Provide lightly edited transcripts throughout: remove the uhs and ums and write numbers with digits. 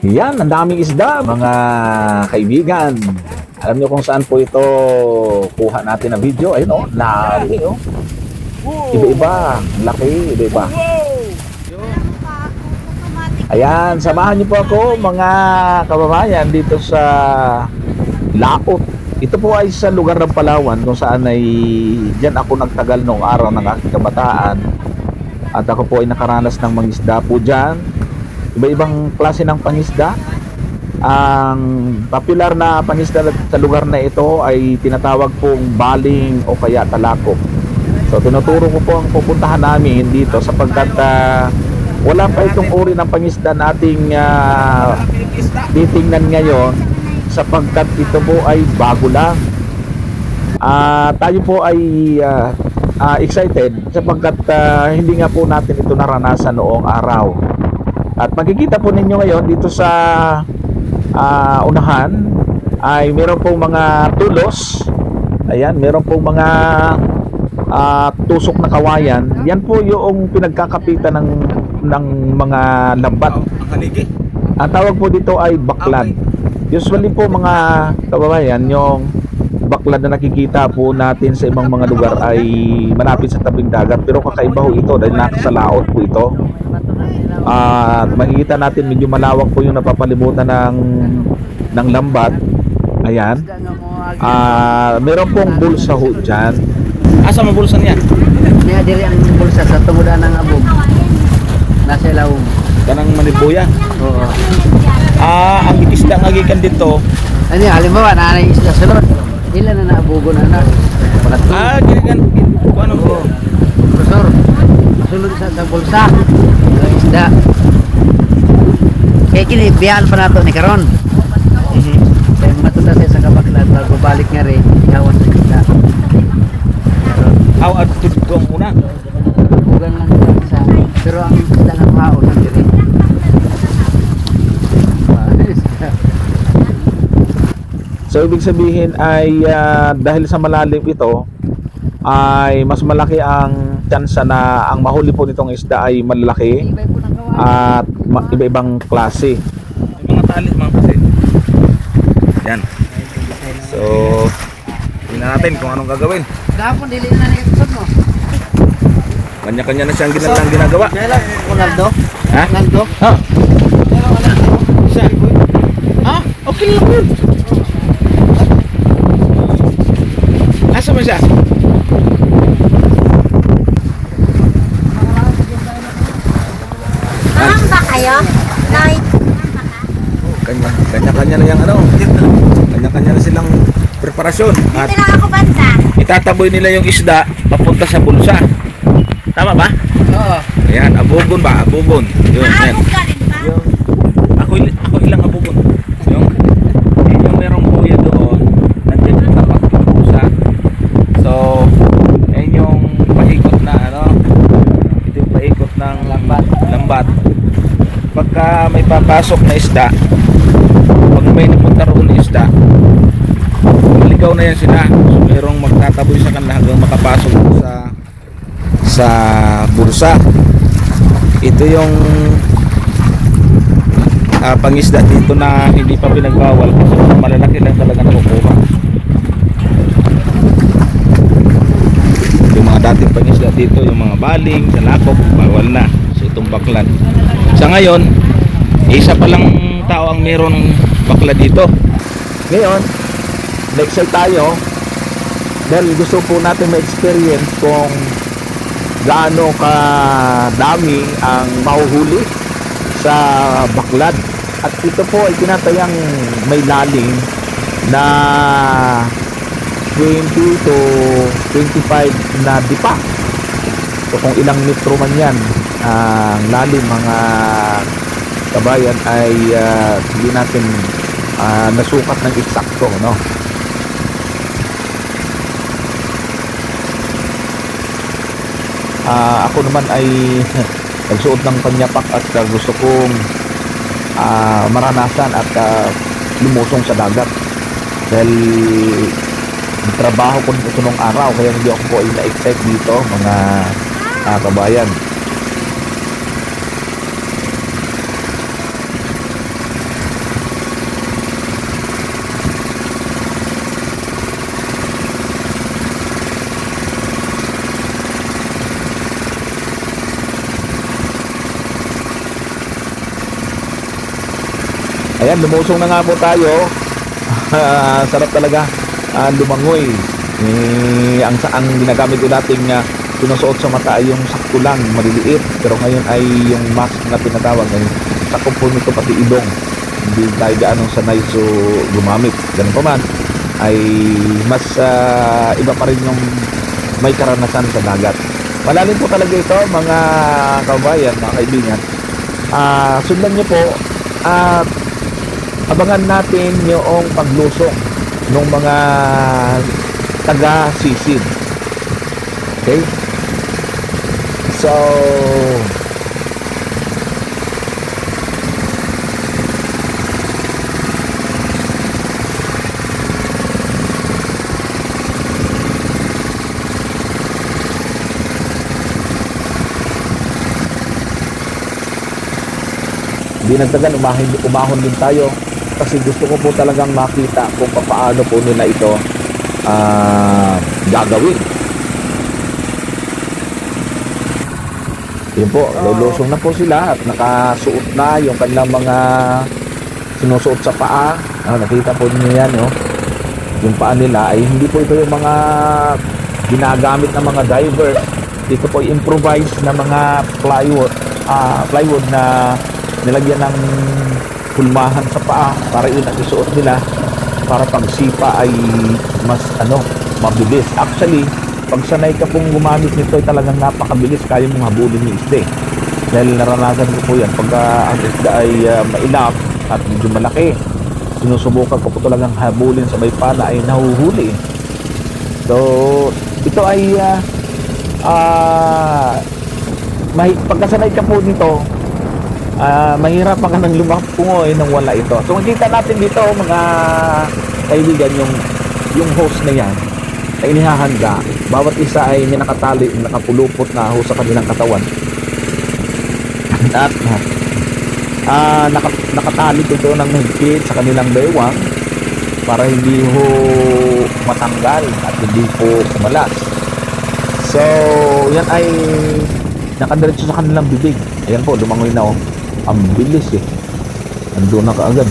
Yan, ang daming isda, mga kaibigan. Alam niyo kung saan po ito kuha natin na video. Ayun o, laki o. Iba-iba, laki, iba-iba. Ayan, samahan niyo po ako mga kababayan dito sa Laot. Ito po ay sa lugar ng Palawan kung saan ay diyan ako nagtagal noong araw ng aking kabataan. At ako po ay nakaranas ng mangisda po diyan. Iba-ibang klase ng pangisda. Ang popular na pangisda sa lugar na ito ay tinatawag pong baling o kaya talakok. So tinuturo ko po ang pupuntahan namin dito sapagkat wala pa itong uri ng pangisda nating titingnan ngayon sapagkat ito po ay bago lang. Tayo po ay excited sapagkat hindi nga po natin ito naranasan noong araw. At makikita po ninyo ngayon dito sa unahan ay meron pong mga tulos. Ayan, meron pong mga tusok na kawayan. Yan po yung pinagkakapitan ng mga lambat. Ang tawag po dito ay baklad. Usually po mga kababayan, yung baklad na nakikita po natin sa ibang mga lugar ay malapit sa tabing dagat. Pero kakaiba ho ito dahil nasa Laot po ito. Makikita natin medyo malawak po yung napapalibutan ng lambat. Ayan. Meron pong bulsa ho dyan. Asa mo bulsa niya? Niya diri ang bulsa sa tungudan ng abog. Nasa ilaw. Kanang manibuya. Oo. Ang isda nga gikan dito. Ano halimbawa na isda sulod. Ilan na naabugon na. Gikan ano po? Profesor. Sulod sa bulsa. Ang isda. Kaya kini biyan pa nato ni karon. Kaya matuta sa kabaklad bago balik nga rin ihawan sa isda. Aw at tudto ang una. Bugan lang sa pero ang isda nga haon ang diri. So ibig sabihin ay dahil sa malalim ito ay mas malaki ang tsansa na ang mahuli po nitong isda ay malalaki at iba-ibang klase. Yung mga tali mga kasi. Yan. So tingnan natin kung anong gagawin. Gapon dili na ni episode mo. Kanya-kanya na siyang ginagawa. Ronaldo? Ha? Ronaldo? Ha? Siya. Ha? Okay lang yun. Asa mo siya? Ma'am ba kayo? Night. Kanya-kanya na yung ano. Kanya-kanya na silang preparasyon. At Dito lang ako banda. itataboy nila yung isda papunta sa bulsa. Tama ba? Oo. Ayan, abugon ba? Abugon. Yun, yan. Maabog ka rin ba? Yung, ako ilang abugon. Yung merong kuya doon, nandiyan yung tapat yung bulsa. So, ayun yung paikot na ano. Ito yung paikot ng lambat. Pagka may papasok na isda, pag may napunta roon na isda, maligaw na yan sila. So, merong magtataboy sa kanila hanggang makapasok sa bulsa. Ito yung pangisda dito na hindi pa pinagbawal kasi malalaki lang talaga nakukuha. Yung mga dating pangisda dito, yung mga baling, talakok, bawal na. So itong baklad. Sa ngayon, isa pa lang tao ang meron baklad dito. Ngayon, na-excite tayo dahil gusto po natin ma-experience kung gaano ka dami ang mahuhuli sa baklad. At ito po ay tinatayang may lalim na 20 to 25 na dipa. So kung ilang metro man yan ang lalim mga kabayan ay hindi natin nasukat ng eksakto, no? Ako naman ay nagsuot ng panyapak at gusto kong maranasan at lumusong sa dagat dahil trabaho ko ito nung araw kaya hindi ako po ay na-excite dito mga kabayan. Ayan, lumusong na nga po tayo. Sarap talaga lumangoy. Ang ginagamit ko dating sinusuot sa mata ay yung sakto lang, maliliit. Pero ngayon ay yung mask na tinatawag. Sakto po nito pati ilong. Hindi tayo gaano sanay so gumamit. Ganun pa man, ay mas iba pa rin yung may karanasan sa dagat. Malalim po talaga ito mga kabayan, mga kaibigan. Sundan niyo po at abangan natin yung paglusong ng mga taga-sisid. Okay? So, di nagtagal, umahon din tayo kasi gusto ko po talagang makita kung paano po nila ito gagawin. Yun po, lulusong na po sila at nakasuot na yung kanilang mga sinusuot sa paa. Nakita po niyo yan, no? Yung paa nila ay hindi po ito yung mga ginagamit ng mga divers. Ito po improvise na mga plywood na nilagyan ng pulmahan sa paa para yun ang isuot nila para pagsipa ay mas mabilis. Actually, pag sanay ka pong gumamit nito ay talagang napakabilis, kaya mong habulin yung isda. Dahil naranasan ko po yan pagka ang isda ay mailap at medyo malaki, sinusubukan ko po talagang habulin sa may pala ay nahuhuli. So ito ay pagkasanay ka po nito, mahirap ka nang lumapungoy nang wala ito. So makikita natin dito mga kaibigan yung hose na yan ay inihahanda. Bawat isa ay may nakatali, nakapulupot na hose sa kanilang katawan. At nakatali ito ng higpit sa kanilang bewang para hindi ho matanggal at hindi po malas. So yan ay nakadiretso sa kanilang bibig. Ayan po, lumangoy na ang bilis andun na kaagad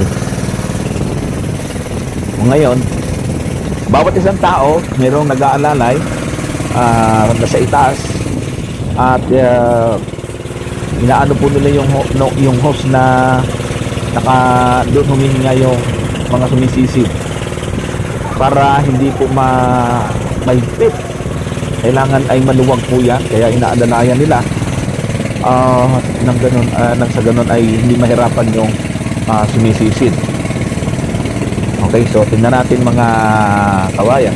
Ngayon, bawat isang tao mayroong nag-aalalay nasa itaas at inaano po nila yung host na doon humihinga yung mga sumisisid para hindi po mahigpit. Kailangan ay maluwag po yan, kaya inaadalayan nila nang sa ganun ay hindi mahirapan yung sumisisid. Okay, so tingnan natin mga kawayan.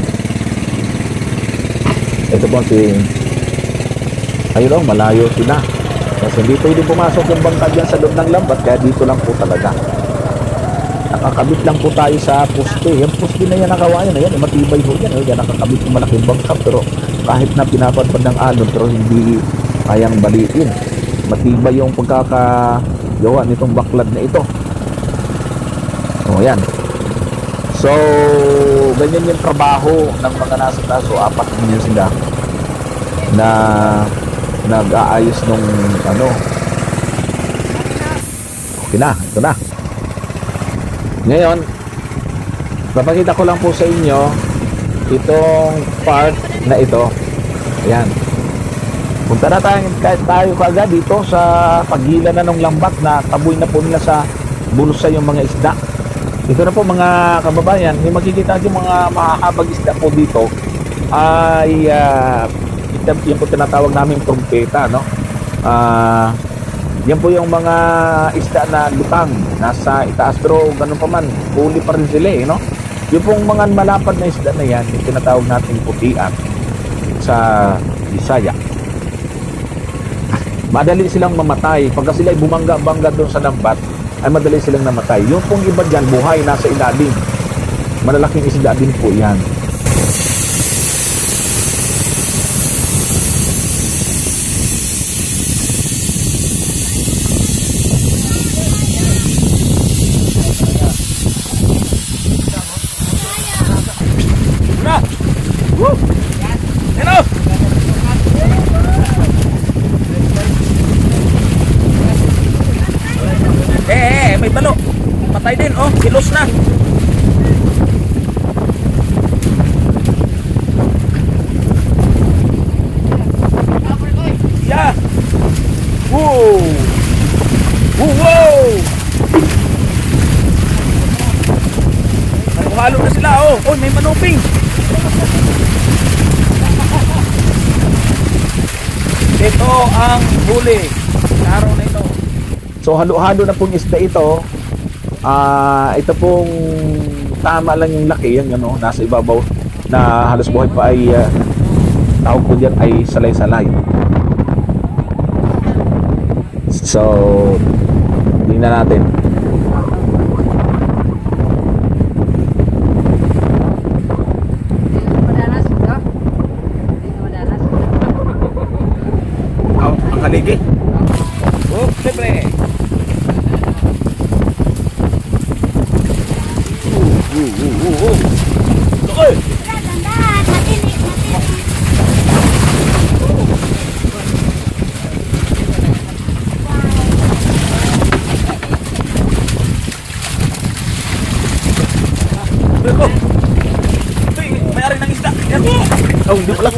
Ito po ayun, malayo sila kasi hindi pwede pumasok yung bangka dyan sa loob ng lambat, kaya dito lang po talaga nakakabit lang po tayo sa poste. Yung poste na yan na kawayan na yan, matibay po yan, yan nakakabit yung malaking bangka, pero kahit na pinapadpad ng alon pero hindi kayang baliin. Matibay yung pagkakagawa nitong baklad na ito. Yan. So ganyan yung trabaho ng mga nasa taso. 4 ganyan sila na nag-aayos nung okay na, ito na. Ngayon papakita ko lang po sa inyo itong part na ito. Ayan, punta na tayo kaagad dito sa pagilan na ng lambat na taboy na po nila sa bulsa yung mga isda. Ito na po mga kababayan, may makikita yung mga mahahabag isda po dito ay yan po tinatawag namin trumpeta, no? Yan po yung mga isda na lutang nasa itaas, pero ganun pa man huli pa rin sila no? Yung pong mga malapad na isda na yan yung tinatawag natin putian sa Bisaya. Madali silang mamatay pagka sila ay bumangga-bangga doon sa lambat, ay madali silang namatay. Yung pong iba dyan buhay nasa ilalim, malalaking isda din po yan. May balo. Kilos na. Yeah. Whoa. Whoa. Halo na sila. Oh, oh, may manuping. Ito ang huli. Araw na ito. So halo-halo na pong isda ito. Ito pong tama lang yung laki, yung ano, nasa ibabaw na halos buhay pa ay tawag ko diyan ay salay-salay. So tingnan natin. Ang haligi. Oh, libre. Oy! Tandaan, matinik, matinik. Ito! May-ari ng isda! Yan! Oh, hindi pala!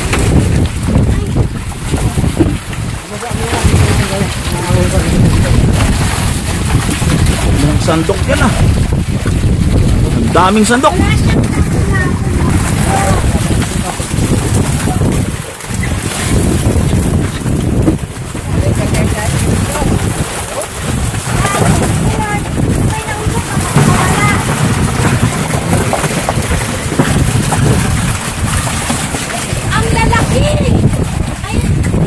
Ang sandok yan ah! Ang daming sandok! Ang lalaki! Ay,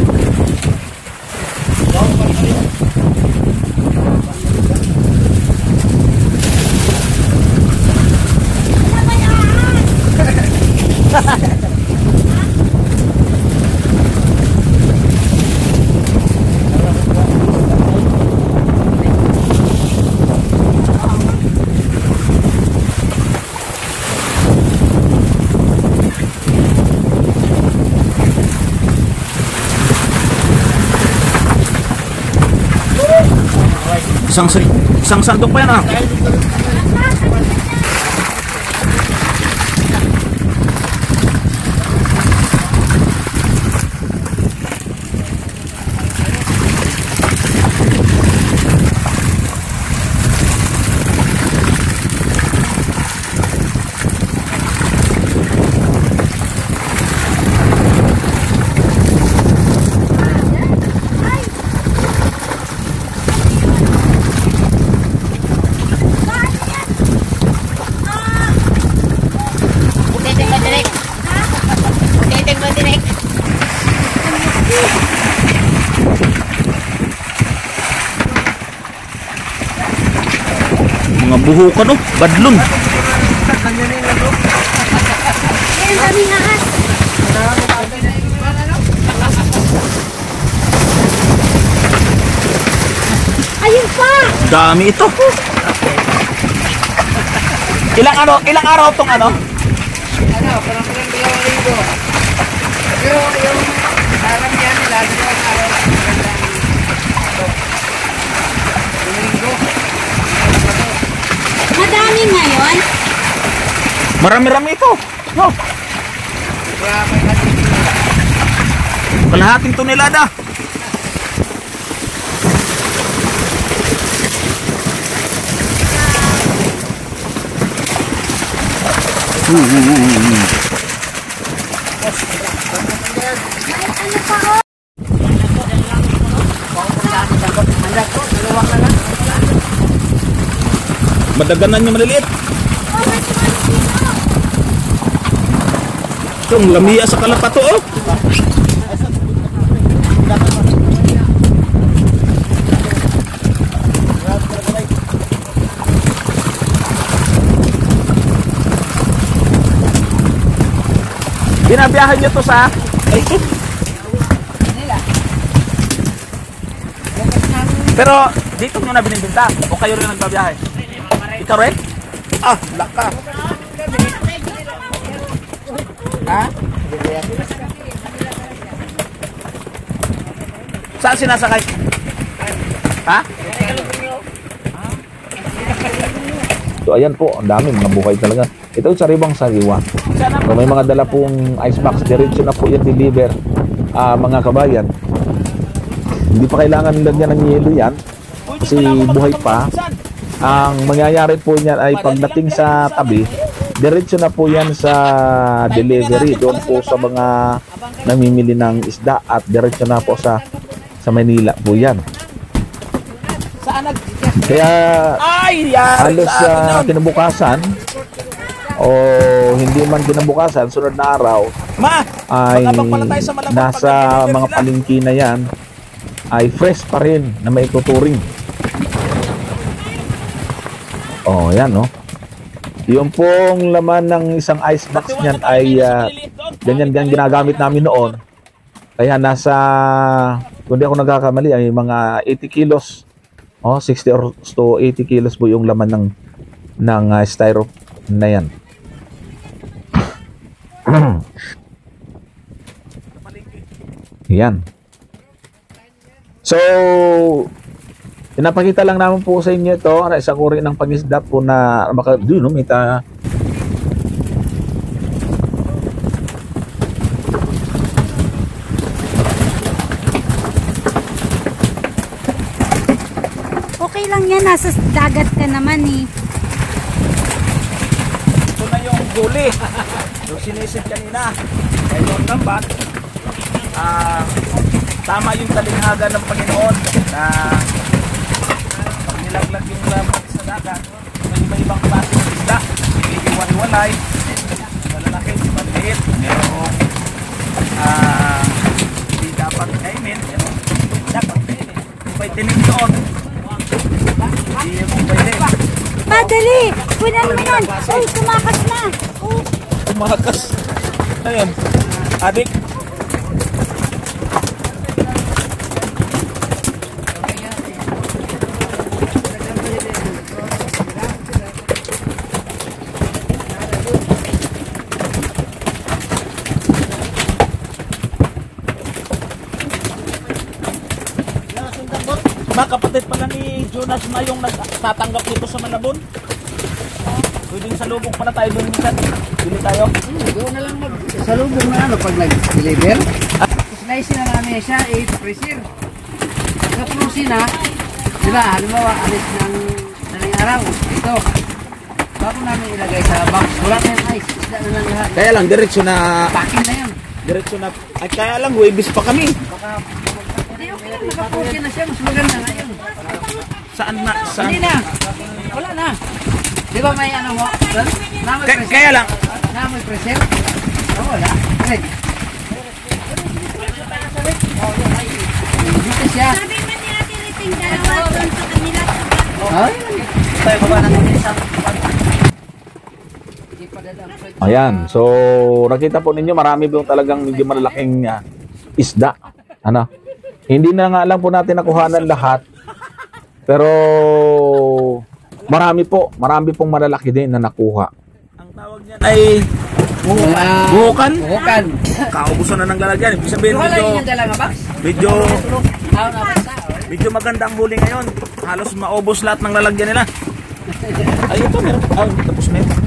Isang sandok pa yan ah! Mga buhukan oh, badlon. ang daming ahas. Ayun pa! Dami ito. Ilang araw tong ano? Parang 2,000. Yung alam yan nila, 2 araw. Madami ngayon. Marami-rami ito. No. Kalahating tonelada. Ano pa oh? Madaganan yung maliliit. Oh, may tumalis dito. Itong lamia sa kalapato oh. Binabiyahan nyo to sa... Ay, ito. Pero dito nyo na binibinta o kayo rin nagbabiyahe? Ikaw rin? Ah, laka. Ha? Saan sinasakay? Ha? dito. Ayan po, ang dami, mga buhay talaga. Ito yung sariwang sariwa. So, may mga dala pong ice box. Diretso na po yan deliver, mga kabayan. Hindi pa kailangan lagyan ng yelo yan. Kasi buhay pa. Ang mangyayari po niyan ay pagdating sa tabi, diretso na po yan sa delivery doon po sa mga namimili ng isda at diretso na po sa Manila po yan. Kaya halos kinabukasan o hindi man kinabukasan, sunod na araw ay nasa mga palengke na yan ay fresh pa rin na may tuturing. Oh, yan, no? Yung pong laman ng isang ice box niyan ay ganyan ginagamit namin noon. Kaya nasa, kung di ako nagkakamali, ay mga 80 kilos. Oh, 60 or to 80 kilos po yung laman ng styro na yan. Yan. So, pinapakita lang namin po sa inyo ito, isa ko rin ng pangisda po na doon, no, Okay lang yan, nasa dagat ka naman eh. Ito na yung guli. Yung sinisid kanina. Kaya yung tambat. Tama yung talinghaga ng Panginoon na pag nilaglag yung laman sa dagat, may ibang klase ng isda. Iiwan-iwalay. Malalaki, maliit. Pero hindi dapat kainin. Dapat kainin. May tinig doon. Hindi mo pwede. Padali! Punan mo yan! Uy, tumakas na! Oh. Tumakas. Ayun. Adik. Mga kapatid pala ni Jonas na yung nagtatanggap dito sa Malabon. Pwedeng salubong pala tayo doon minsan. Bili tayo. Doon na lang salubong na ano pag nag-deliver. Slice na namin siya, i-freezer. Pagka-frozen na, diba, halimbawa, alis ng daling araw. Ito. Bago namin ilagay sa box, wala na yung ice. Isda na lang lahat. Kaya lang, diretso na... Packing na yun. Diretso na... Ay, kaya lang, webis pa kami. Hindi, okay lang, naka-frozen na siya. Mas maganda nga yun. Saan na? Saan? Hindi na. Wala na. Di ba may ano mo? Kaya lang. Namoy freezer? Oh, wala. Right. Dito siya. Sabi mo ni Ate Riting, dalawa doon sa kanila. Ay. Tayo ba natin sa Ayan, so nakita po ninyo marami po talagang medyo malalaking isda. Ano? Hindi na nga lang po natin nakuhanan lahat. Pero marami pong malalaki din na nakuha. Ang tawag niyan ay buhukan. Buhukan. Kaubusan na ng lalagyan. Ibig sabihin Wala yung dala nga box? medyo maganda ang huli ngayon. Halos maubos lahat ng lalagyan nila. Ay, ito meron. Ay, tapos na yun.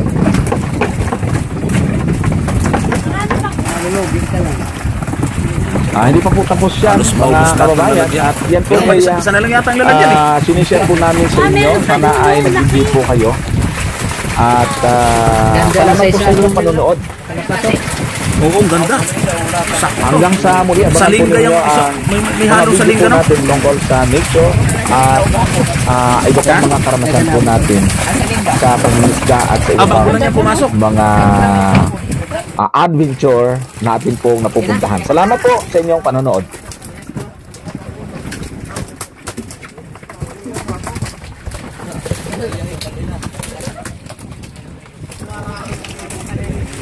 Hindi pa po tapos yan, Halos mga maubos lahat ng kababayan. lalagyan. At yan po Yung ay isa na lang yata ang lalagyan eh. sinishare po namin sa inyo. Sana ay nag-enjoy po kayo. At salamat po sa inyong panonood. Oo, ang ganda. Hanggang sa muli, Sa abangan po lingga ninyo yung isa. ang May halo sa lingga, no? natin tungkol sa nature at iba pang mga karanasan po natin sa pangingisda at sa iba Bago pang na niya pumasok. mga adventure natin pong napupuntahan. Salamat po sa inyong panonood.